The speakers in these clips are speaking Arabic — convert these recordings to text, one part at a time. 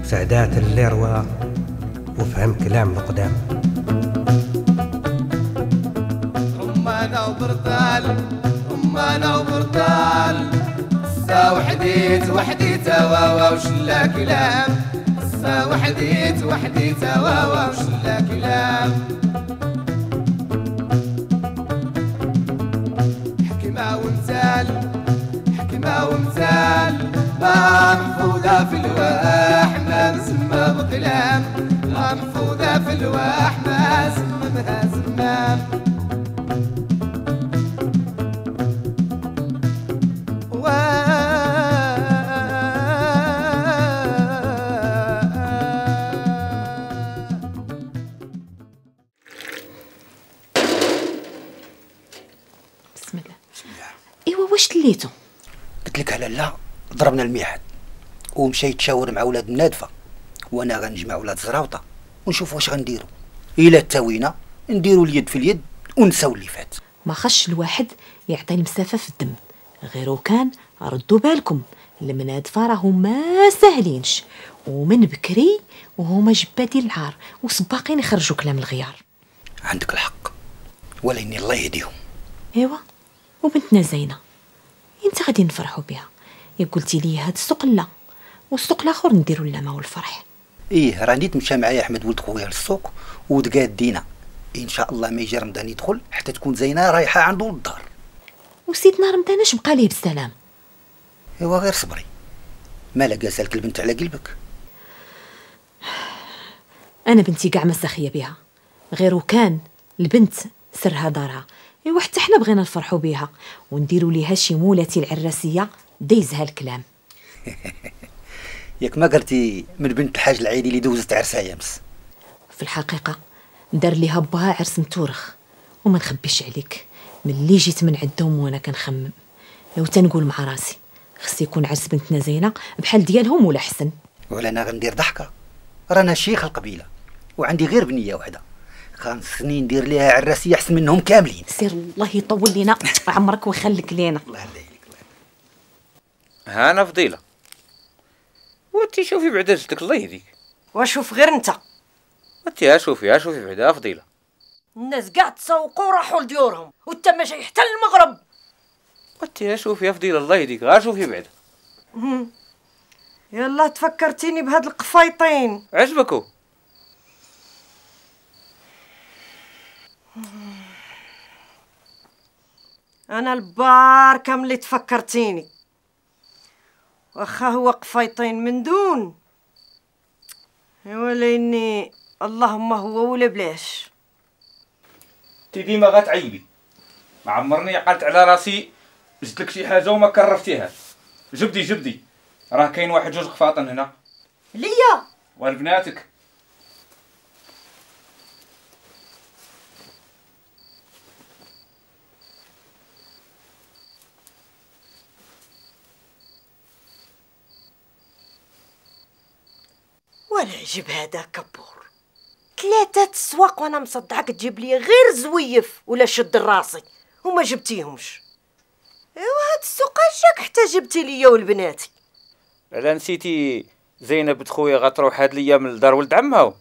سعدات اللي روى وفهم كلام القدام. رمانة وبرتال رمانة وبرتال سا وحديت واوا وشلا كلام سا وحديت واوا وشلا كلام. حكمة ومثال ما محفوظة في الواح ما مسمى بكلام ما محفوظة في الواح ما سممها زمام. بسم الله. ايوا واش تليتو؟ قلت لك على لا ضربنا الميعاد ومشيت تشاور مع ولاد النادفه، وانا غنجمع ولاد زراوطه ونشوف واش غنديروا. الا تاوينا نديروا اليد في اليد ونساو اللي فات. ما خش الواحد يعطي المسافه في الدم، غير كان ردوا بالكم المنادفه راهم ما ساهلينش ومن بكري وهما جبادي العار وسباقين يخرجوا كلام الغيار. عندك الحق، ولكن الله يهديهم. ايوا وبنتنا زينه انت غادي نفرحوا بها، يا قلتي لي هاد السوق لا والسوق الاخر نديروا اللمه والفرح. ايه راني تمشى معايا احمد ولد خويا للسوق وتقاد دينا ان شاء الله ما يجي رمضان يدخل حتى تكون زينه رايحه عنده للدار. وسيدنا رمضان اش بقى ليه بالسلام؟ ايوا غير صبري، مالك قاسلك البنت على قلبك؟ انا بنتي كاع ما ساخيه بها، غير كان البنت سرها دارها. ايوا حتى حنا بغينا نفرحوا بها ونديروا ليها شي مولاتي العراسيه دايزها الكلام. ياك ما قلتي من بنت الحاج العيدي اللي دوزت عرسها امس؟ في الحقيقه دار ليها باها عرس متورخ، وما نخبيش عليك ملي جيت من عندهم وانا كنخمم وتنقول مع راسي خص يكون عرس بنتنا زينه بحال ديالهم ولا حسن. ولا انا غندير ضحكه، رانا شيخ القبيله وعندي غير بنيه واحده، خاصني ندير ليها عراسيه احسن منهم كاملين. سير الله يطول لينا عمرك ويخليك لينا. الله يهديك. ها انا فضيله وانتي شوفي بعدا جدك الله يهديك. وشوف غير انت انتي شوفي بعدا فضيله. الناس كاع تسوقوا راحوا لديورهم وانت ما جاي حتى للمغرب. انتي شوفي يا فضيله الله يهديك، غير شوفي بعدا. يلا تفكرتيني بهاد القفايطين. عجبكو؟ انا الباركه ملي تفكرتيني، واخا هو قفايطين من دون ولاني اللهم هو ولا بلاش. انتي ديما غتعيبي، ما عمرني عقلت على راسي جبت لك شي حاجه وما كرفتيهاش. جبدي راه كاين واحد جوج قفاطن هنا ليا والبناتك. ولا عجب هذا كبور، 3 السواق وانا مصدعك تجيب لي غير زويف ولا شد راسي وما جبتيهمش. ايوا هاد السوق جاك حتى جبتي ليا والبناتي. على نسيتي زينب بنت خويا غتروح هاد الايام لدار ولد عمها؟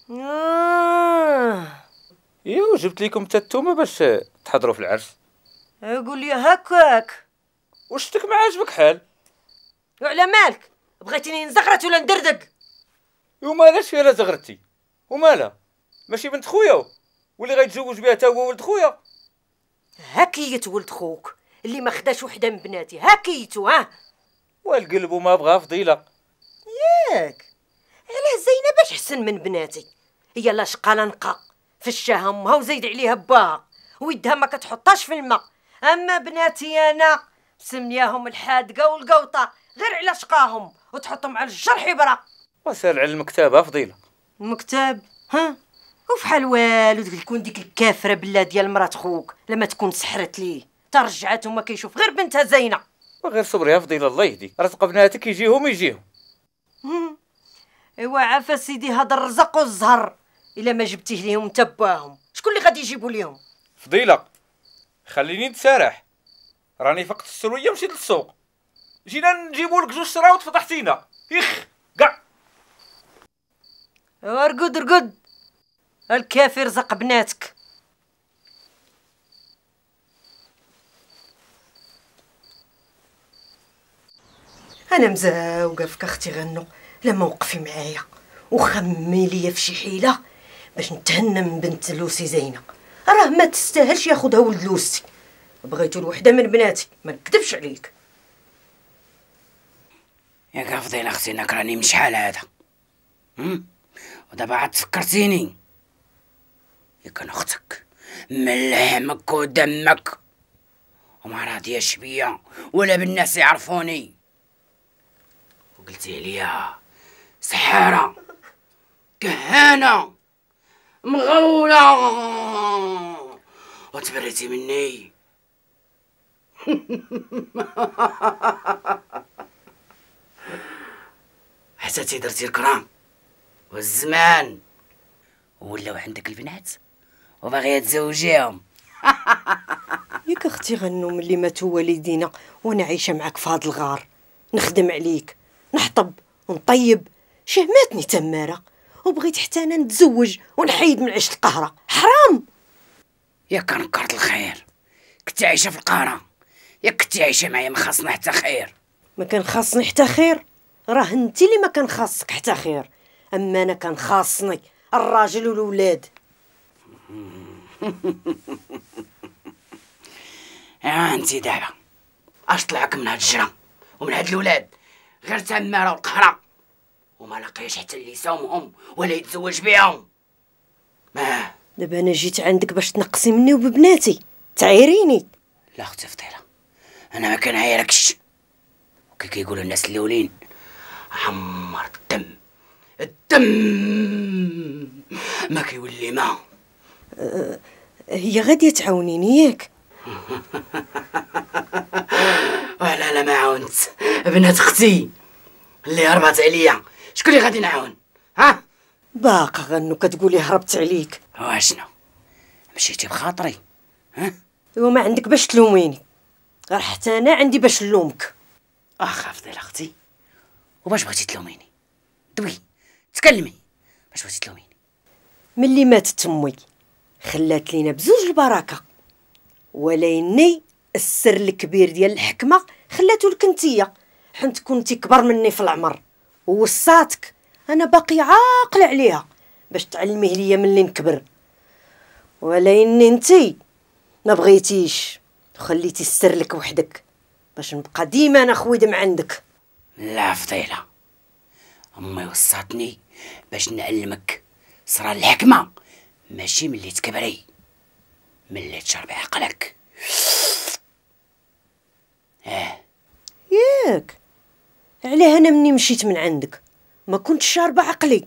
ايوا جبت لكم حتى التومه باش تحضروا في العرس. قول لي هكاك واش شتك ما عاجبك حال؟ وعلى مالك بغيتيني نزغرت ولا ندردق؟ ومالاش فيها لا زغرتي ومالها؟ ماشي بنت خويا واللي غيتزوج بها تا هو ولد خويا. هكيت ولد خوك اللي ما خداش وحده من بناتي، هكيتو والقلب وما بغى فضيله. ياك علاه زينب باش حسن من بناتي، هي لا شقاله نقا في الشاه امها وزيد عليها باها ويدها ما كتحطاش في الماء. اما بناتي انا سمياهم الحادقه والقوطه غير على شقاهم وتحطهم على الجرح يبرا. وسال على المكتبه فضيله. المكتب وفحال والو تكون ديك الكافره بالله ديال مرات خوك لما تكون سحرت ليه ترجعت وما كيشوف غير بنتها زينه. وغير صبري يا فضيله الله يهديك، رزق بناتك يجيهم. ايوا عافا سيدي هذا الرزق والزهر الا ما جبتيه ليهم تباهم شكون اللي غادي يجيبوا ليهم؟ فضيله خليني نتسارح، راني فقت السرويه مشيت للسوق، جينا نجيبوا لك 2 شراوط فضحتينا. كاع ارقد ارقد، الكافر رزق بناتك. انا مزاوقه فيك اختي غنو، لما وقفي معايا وخمي ليا في شي حيله باش نتهنى من بنت لوسي زينه. راه ما تستاهلش ياخذها ولد لوسي، بغيتو الوحده من بناتي، ما نكذبش عليك. ياك فضيلة اختي انا راني من شحال هذا، ودابا عاد فكرتيني. ياك انا اختك من لحمك ودمك، وما راضياش بيا ولا بالناس يعرفوني، وقلتي ليا سحارة كهانة مغولة وتبريتي مني. حسيتي درتي الكرام والزمان ولاو عندك البنات وباغيه تزوجيهم. ياك اختي غنو ملي ماتوا والدينا وانا عايشه معاك في هاد الغار، نخدم عليك نحطب ونطيب، شهماتني تماره وبغيت حتى انا نتزوج ونحيد من عيشه القهره، حرام. ياك نكرت الخير، كنتي عايشه في القهره، ياك كنتي عايشه معايا ما خاصنا حتى خير. ما كان خاصني حتى خير، راه انت اللي ما كان خاصك حتى خير، اما انا كان خاصني الراجل والولاد. انتي دابا اش طلعك من هاد الجرة ومن هاد الولاد غير تماره والقهره، وما لقيش حتى اللي يساومهم ولا يتزوج بيهم. دابا انا جيت عندك باش تنقصي مني وببناتي، تعيريني. لا اختي فضيله انا ما كنعايركش، وكي كيقولوا الناس الاولين عمر الدم ما كيولي ما. هي غاديه تعاونيني ياك؟ ولا ما عاونت بنات اختي اللي هربت عليا، شكون اللي غادي نعاون؟ ها باقا غنو كتقولي هربت عليك؟ واشنو مشيتي بخاطري؟ ها ايوا ما عندك باش تلوميني، غير حتى انا عندي باش نلومك. فضيلة اختي وباش بغيتي تلوميني؟ دوي تكلمي، باش بغيتي تلوميني؟ ملي ماتت تمي خلات لينا بزوج البركه، وليني السر الكبير ديال الحكمه خلاتو لك نتيا، حنت كنتي كبر مني في العمر ووصاتك، انا باقي عاقله عليها باش تعلميه ليا ملي نكبر، وليني انتي ما بغيتيش وخليتي السر لك وحدك باش نبقى ديما انا خويدم عندك. لا فضيلة امي وصاتني باش نعلمك صرا الحكمه ماشي ملي تكبري، ملي تشربي عقلك. ياك علاه انا مني مشيت من عندك ما كنتش شاربه عقلي.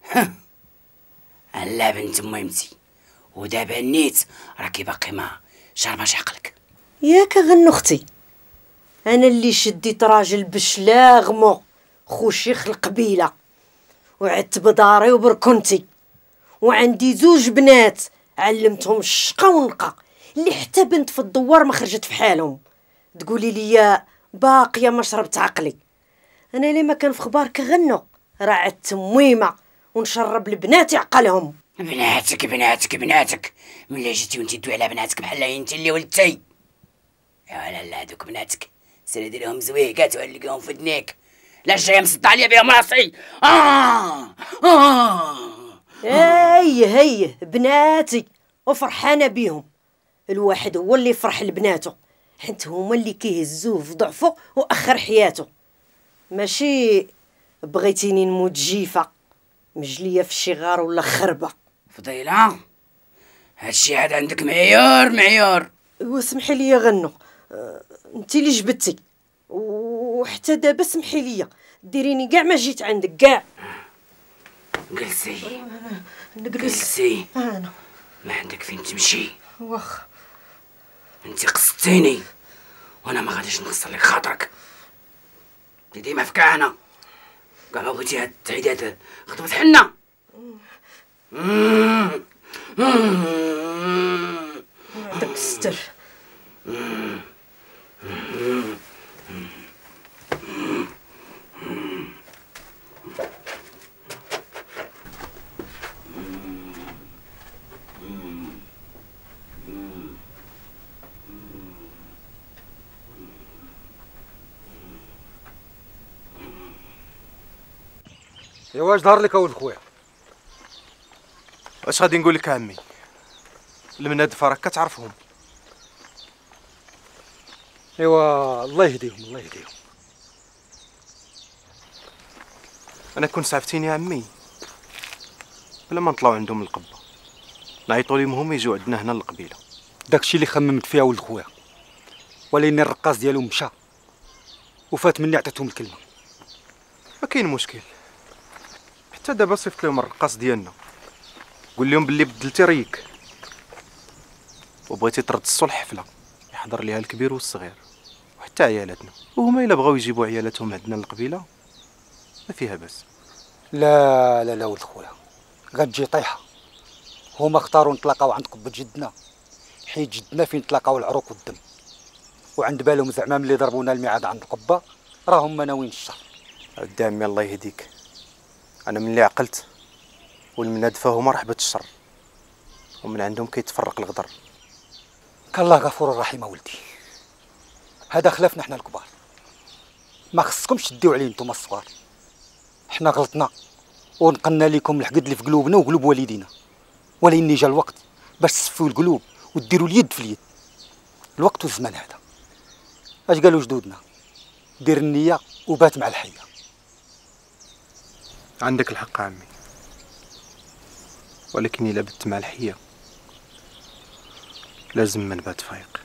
لا بنت ميمتي، ودابا نيت راكي باقي ما شارباش عقلك. ياك غنو اختي، انا اللي شديت راجل بشلاغمو خو شيخ القبيله وعدت بداري وبركنتي، وعندي زوج بنات علمتهم الشقا والنقا اللي حتى بنت في الدوار ما خرجت في حالهم. تقولي لي باقيه ما شربت عقلي؟ انا اللي ما كان في خبارك غنو راه عدت مويمه ونشرب لبناتي عقلهم. بناتك ملي جيتي وانتي دوي على بناتك بحال انت اللي ولدتي. يا لا هذوك بناتك سير دير لهم زويقات وعلقيهم في دنيك، لا جايه مصدع عليا بهم راسي. هي بناتي وفرحانه بيهم، الواحد هو اللي يفرح لبناته حيت هما اللي كيهزوه في ضعفه واخر حياته، ماشي بغيتيني نموت جيفه مجليه في شي غار ولا خربه. فضيلة هادشي عاد عندك معيار. واسمحي لي يا غنو، انت اللي جبدتي، وحتى دابا اسمحي لي ديريني كاع ما جيت عندك كاع. جلسي انا ما عندك فين تمشي. واخا انت قصدتيني وانا ما غاديش نخسر لك خاطرك، ديما في كهنه كاع ما بغيتي هاد التعيدات خطبت حنا. عندك الستر. ايوا اش ظهر لك اول خويا؟ واش غادي نقول لك عمي؟ المنادفه راك كتعرفهم. ايوا الله يهديهم الله يهديهم. انا كون سعفتيني يا عمي بلا ما نطلعوا عندهم القبه، نعيطوا لهم هما يجوا عندنا هنا للقبيله. داكشي اللي خممت فيها ولد خويا، ولكن الرقاص ديالهم مشى وفات مني عطيتهم الكلمه. ما كاين مشكل، حتى دابا صيفط لهم الرقاص ديالنا، قول لهم باللي بدلتي ريك وبغيتي ترد الصلح حفله يحضر ليها الكبير والصغير وحتى عيالاتنا، وهما الا بغاو يجيبوا عيالاتهم عندنا للقبيله ما فيها باس. لا لا لا ولد خويا، غتجي طيحه. هما اختاروا نتلاقاو عند قبة جدنا، حيت جدنا فين تلاقاو العروق والدم، وعند بالهم زعما ملي ضربونا الميعاد عند القبه راهم ناويين الشر. ودي عمي الله يهديك، انا ملي عقلت والمنادفه هما رحبة الشر، ومن عندهم كيتفرق الغدر. كالله غفور رحيم ولدي، هذا خلافنا حنا الكبار، ما خصكمش تديو عليه نتوما الصغار. حنا غلطنا ونقلنا لكم الحقد اللي في قلوبنا وقلوب والدينا، ولكن جا الوقت باش تصفيو القلوب وديروا اليد في اليد. الوقت والزمان هذا اش قالوا جدودنا؟ دير النيه وبات مع الحيه. عندك الحق عمي، ولكن الا بت مع الحيه لازم ما نبات فايق.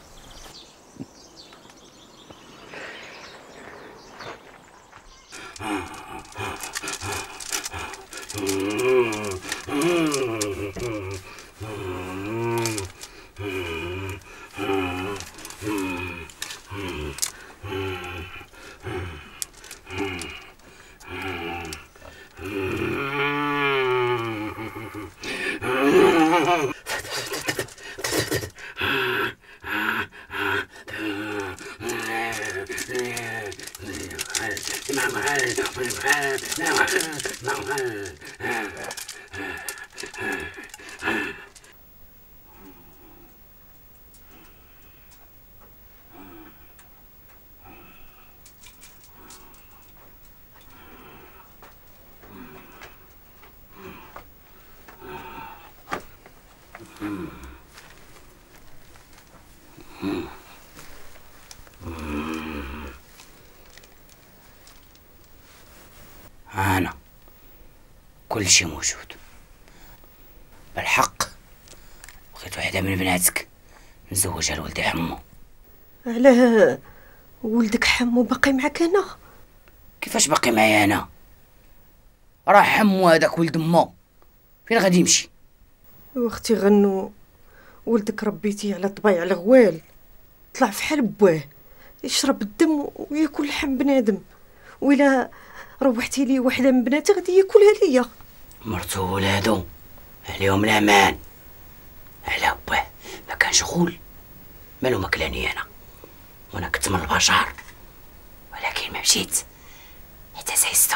أنا كل شيء موجود. بالحق بغيت وحدة من بناتك نزوجها لولدي حمو. علاه ولدك حمو باقي معاك هنا؟ كيفاش باقي معايا أنا؟ راه حمو هذاك ولد مو، فين غادي يمشي؟ واختي غنو، ولدك ربيتيه على طبيعة الغوال، طلع فحال بواه يشرب الدم وياكل لحم بنادم، وإلا روحتي لي وحده من بناتي غادي ياكلها ليا. مرتو وولادو عليهم الامان، على باه ما كان شغول مالو ماكلاني انا، وانا كنت من البشر، ولكن ما مشيت حتى سيستو.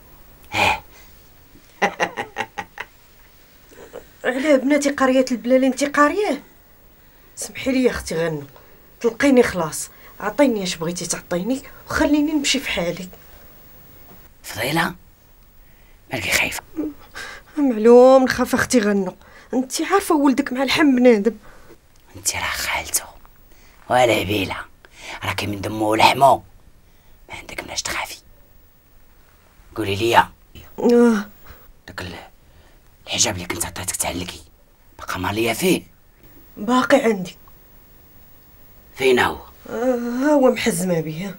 علاه بناتي قريات البلالي انت قارياه؟ سمحي لي يا اختي غنو، طلقيني خلاص، عطيني اش بغيتي تعطيني وخليني نمشي في حالي. فضيلة مالكي خايفة؟ معلوم نخاف اختي غنو، انت عارفه ولدك مع الحم بنادم. انت راه خالته ولا بيلا، راكي من دمو ولحمو، ما عندك مناش تخافي. قولي لي داك الحجاب اللي كنت عطيتك تعلقي بقى ماليا فيه؟ باقي عندي. فين هو؟ هو محزمه به.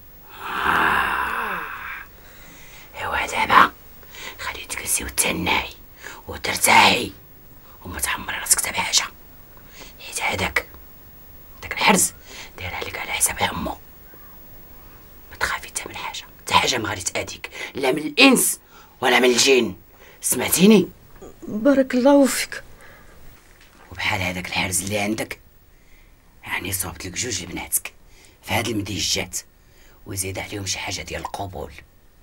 ايوا دابا خلي تجلسي وتناي وترتاحي وما تحمري راسك حتى بحاجه، حيت هذاك الحرز دايرها لك على حساب امو. ما تخافي حتى من حاجه، حتى حاجه ما غادي تاذيك، لا من الانس ولا من الجن، سمعتيني؟ بارك الله فيك. وبحال هذاك الحرز اللي عندك يعني صوبت لك جوج لبناتك في هاد المديجات، وزيد عليهم شي حاجه ديال القبول،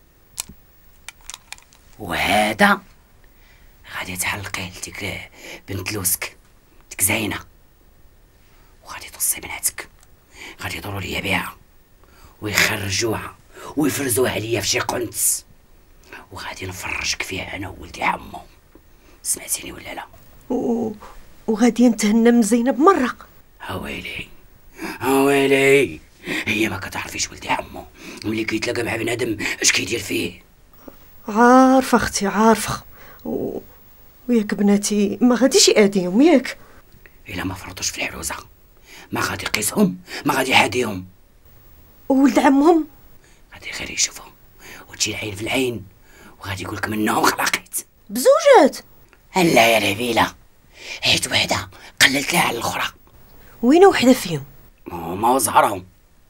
وهذا غادي تعلقيه لديك بنت لوسك ديك زينه، وغادي توصي بناتك غادي يدوروا ليا بها ويخرجوها ويفرزوها ليا في شي قنت، وغادي نفرجك فيها انا وولدي عمو. سمعتيني ولا لا؟ وغادي نتهنى من زينب مرة. اويلي اويلي، هي ما كتعرفيش ولدي عمو ملي كيتلاقى مع بنادم اش كيدير فيه. عارفة اختي عارفة، وياك بناتي ما غاديش يأذيهم ياك. الا ما فرطوش في الحروزه ما غادي يقيسهم، ما غادي يحاديهم. وولد عمهم غادي غير يشوفهم وتجي العين في العين وغادي يقولك منهم خلاقيت بزوجات. لا يا ربيله، حيت وحده قللت لها على الاخرى. وين وحده فيهم؟ هما وزهرهم،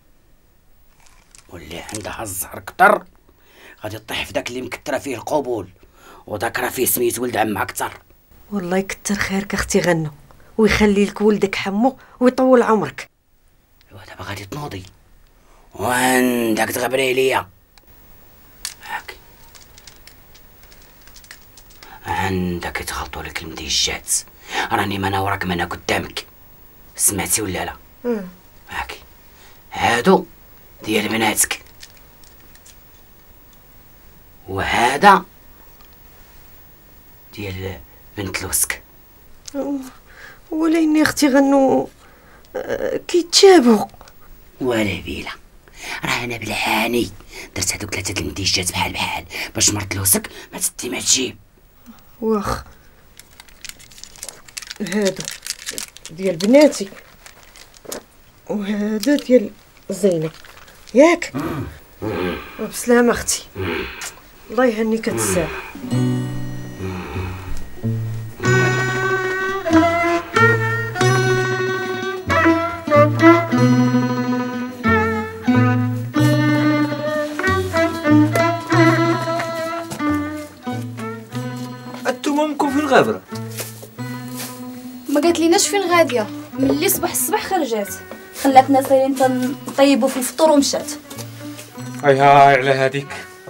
واللي عندها الزهر كتر غادي تطيح في داك اللي مكتره فيه القبول وداك راه فيه سميت ولد عمها كتر. والله يكتر خيرك اختي غنو ويخلي لك ولدك حمو ويطول عمرك. ايوا دابا غادي تنوضي وعندك تغبري عليا. هاك عندك يتغلطوا لك المديجات، راني ما انا وراك ما انا قدامك. سمعتي ولا لا؟ هاك هادو ديال بناتك وهذا ديال بنت لوسك. ولكن اختي غنو كيتشابهوا. ولا بيلا، راه انا بالعاني درت هادوك 3 المديجات بحال بحال باش مرت لوسك ما تدي ما تجيب. واخ هادو ديال بناتي وهذا ديال زينب ياك. بسلامة اختي، الله يهنيك هاد الساعة. انتم امكم في الغابره؟ ما قالت ليناش فين غاديه، ملي صبح الصبح خرجات خلاتنا سايرين تنطيبوا في الفطور ومشات. هاي على هذيك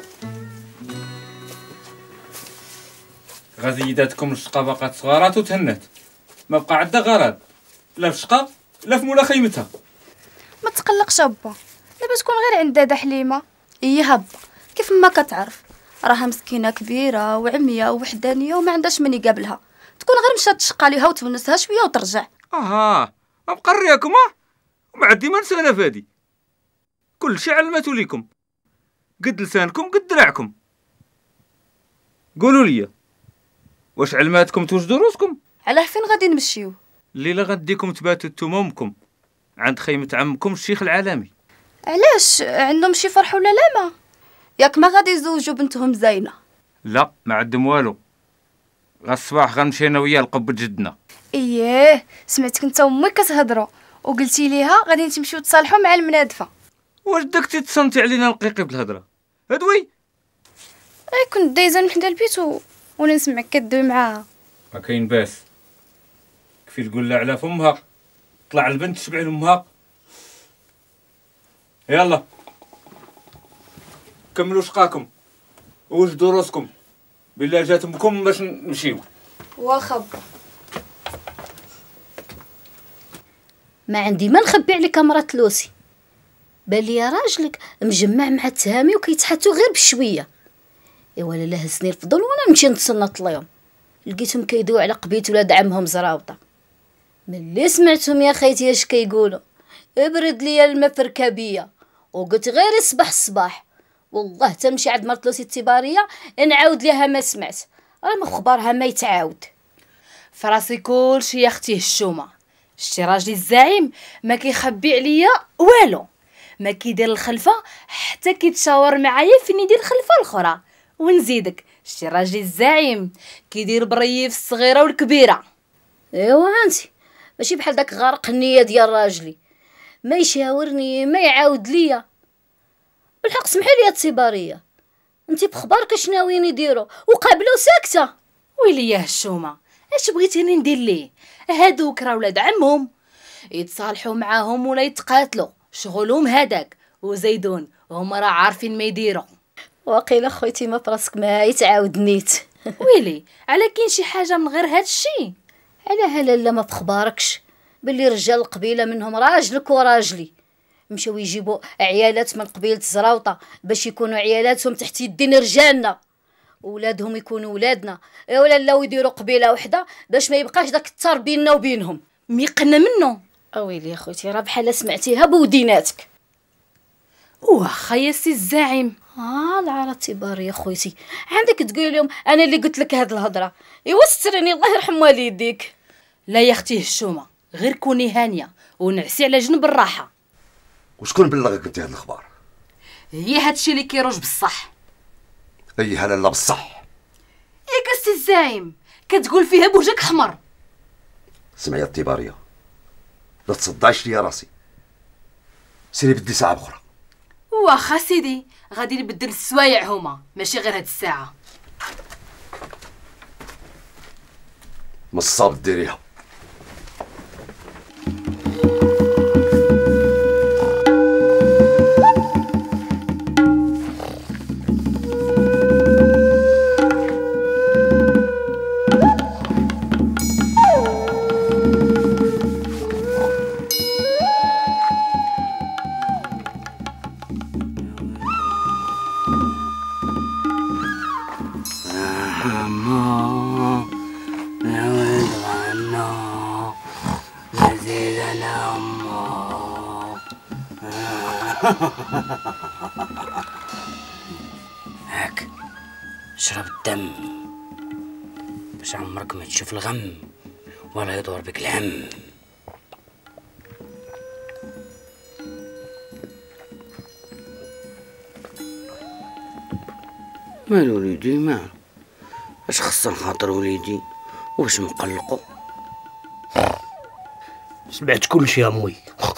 غزيداتكم الشقا باقات صغارات وتهنات، ما بقى عندها غرض لا في شقا لا في مولا خيمتها. ما تقلقش ابا، دابا تكون غير عند دادا حليمه. هي هبه كيف ما كتعرف راها مسكينه كبيره وعمية ووحدانيه وما عندهاش من يقابلها، تكون غير مشات تشقى ليها وتونسها شويه وترجع. ما بقى رياكم وما عندي ما نسى انا فادي. كل شيء علمته ليكم، قد لسانكم قد دراعكم. قولوا لي واش علماتكم توجدوا روسكم؟ علاه فين غادي نمشيو؟ الليله غديكم تباتوا نتوما وامكم عند خيمه عمكم الشيخ العالمي. علاش عندهم شي فرح ولا لا؟ ما ياك ما غادي يزوجوا بنتهم زينه؟ لا ما عندهم والو، غا الصباح غنمشي انا وياه لقبة جدنا. اييه سمعتك انت وامك كتهضروا وقلتي ليها غادي تمشيو تصالحوا مع المنادفه. واش داك تتصنتي علينا القيقي بالهضره هدوي؟ كنت دايزه من حدا البيت وانا نسمعك كدوي معاها. ما كاين باس، كفي تقول لها على فمها طلع البنت تشبع لامها. يلا كملوا شقاكم ووجدوا راسكم، بالله جات امكم باش نمشيو. واخا ما عندي ما نخبي عليك مرات لوسي، بالي يا راجلك مجمع مع التهامي وكيتحاتوا غير بشويه. ايوا لا هزني الفضل وانا نمشي نتصنت ليهم، لقيتهم كيدويو على قبيله ولاد عمهم زراوطه. ملي سمعتهم يا خيتي اش كيقولوا ابرد ليا الماء في ركابيه، وقلت غير الصباح الصباح والله تمشي عند مرت لوسي التباريه نعاود ليها ما سمعت، راه مخبارها ما يتعاود. فراسي كلشي يا اختي هشومه، شتي راجلي الزعيم ما كيخبي عليا والو، ما كيدير الخلفه حتى كيتشاور معايا فين يدير الخلفه الاخرى. ونزيدك شتي راجلي الزعيم كيدير بريف الصغيره والكبيره. ايوا انتي ماشي بحال داك غارق النيه ديال راجلي، ما يشاورني ما يعاود ليا. بالحق سمحي لي التباريه، انتي بخبارك اش ناويين يديروا وقابله ساكته. ويلي يا هشومه اش بغيتيني ندير ليه؟ هادوك راه ولاد عمهم، يتصالحوا معاهم ولا يتقاتلوا شغلهم هذاك، وزيدون هما راه عارفين ما يديروا. واقيلا خويتي ما فراسك ما يتعاود نيت. ويلي على كاين شي حاجه من غير هاد الشيء؟ على لا ما بخباركش باللي رجال القبيله منهم راجلك وراجلي مشاو يجيبوا عيالات من قبيله الزراوطه باش يكونوا عيالاتهم تحت يدين رجالنا، ولادهم يكونوا ولادنا، ولا لاو يديروا قبيله وحده باش ما يبقاش داك التار بيننا وبينهم. ميقنا منه. اويلي يا خوتي، راه بحال سمعتيها بوديناتك. واخا يا سي الزعيم. العرا تباري يا خوتي، عندك تقولي لهم انا اللي قلت لك هاد الهضره. ايوا سترني الله يرحم والديك. لا يا اختي هشومه، غير كوني هانيه ونعسي على جنب الراحه. وشكون بلغك انت هاد الاخبار؟ هي هادشي اللي كيروج بصح. اي لا بصح. ياك السي الزعيم كتقول فيها بوجهك حمر. سمعي الطباريه، لا تصدعيش ليا راسي، سيري بدي ساعه اخرى. واخا سيدي، غادي نبدل السوايع هما، ماشي غير هاد الساعه. مصاب ديريها. هاك شرب الدم باش عمرك ما تشوف الغم ولا يدور بك الهم. مال وليدي مال؟ اش خصن خاطر وليدي واش مقلقو؟ سمعت كل شيء امي.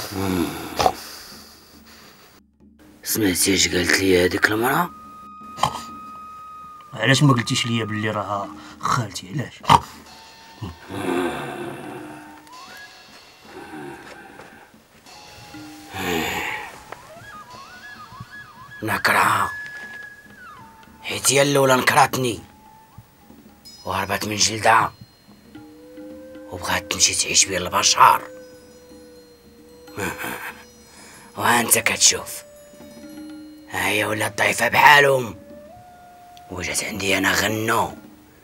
سمعتي اش قالت لي هذيك المراه؟ علاش ما قلتيش ليا باللي راها خالتي؟ علاش؟ نكرهها حيت هي الاولى نكراتني وهربت من جلدها وبغات تمشي تعيش بين البشر. وانت كتشوف هي ولات ضعيفه بحالهم وجات عندي انا غنو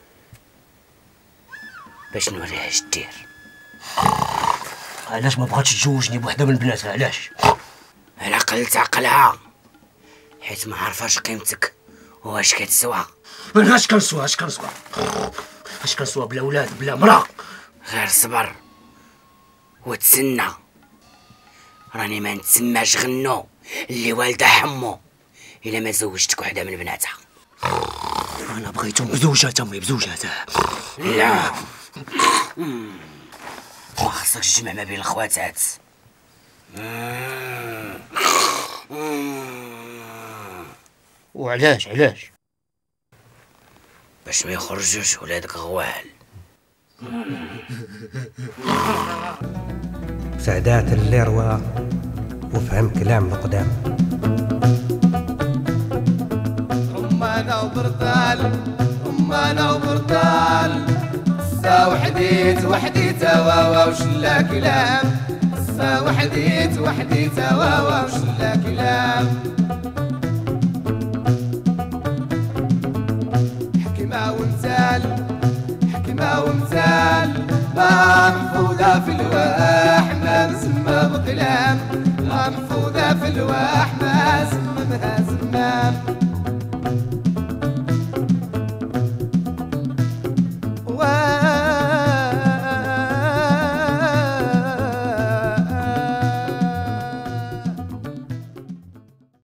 باش نوريها اش دير. علاش ما بغاتش تزوجني بوحده من بناتها؟ علاش؟ على قلت عقلها حيت ما عرفاش قيمتك واش كتسوى. انا اش كنسوى بلا ولاد بلا مرا؟ غير صبر وتسنى، راني ما نتسماش غنو اللي والده حمو الا ما زوجتك وحده من بناتها. انا بغيتهم بزوجات امي، بزوجات. لا ما خصكش تجمع ما بين الخواتات. وعلاش؟ باش ما يخرجوش ولادك غوال. سعدات اللروة وفهم كلام القدام. رمانة وبرتال سا وحديت واوا وشلا كلام. سا وحديت واوا وشلا كلام. حكمة ومثال ما محفوظة في الواح ما مسمى بكلام. ما محفوظة في الواح ما سممها زمام.